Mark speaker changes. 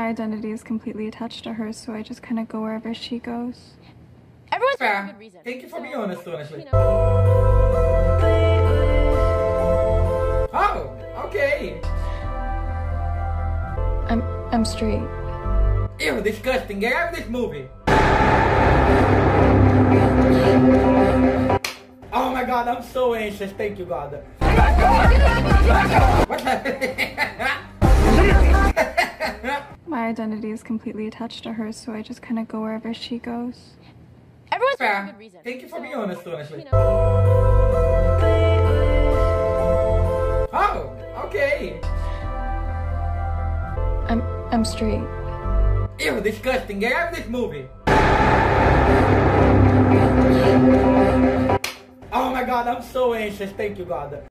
Speaker 1: identity is completely attached to hers, so I just kind of go wherever she goes.
Speaker 2: Everyone's for a
Speaker 3: Fair.
Speaker 2: good reason.
Speaker 3: Thank you for being honest, honestly.
Speaker 2: You know.
Speaker 3: Oh, okay.
Speaker 1: I'm straight.
Speaker 3: Ew, disgusting. Get out of this movie. Oh my god, I'm so anxious. Thank you, God. What's happening?
Speaker 1: My identity is completely attached to hers, so I just kind of go wherever she goes.
Speaker 2: Everyone's for a
Speaker 3: Fair.
Speaker 2: good reason.
Speaker 3: Thank you for being honest, honestly.
Speaker 2: You know.
Speaker 3: Oh, okay.
Speaker 1: I'm straight.
Speaker 3: Ew, disgusting. Get out of this movie. Oh my god, I'm so anxious. Thank you, God.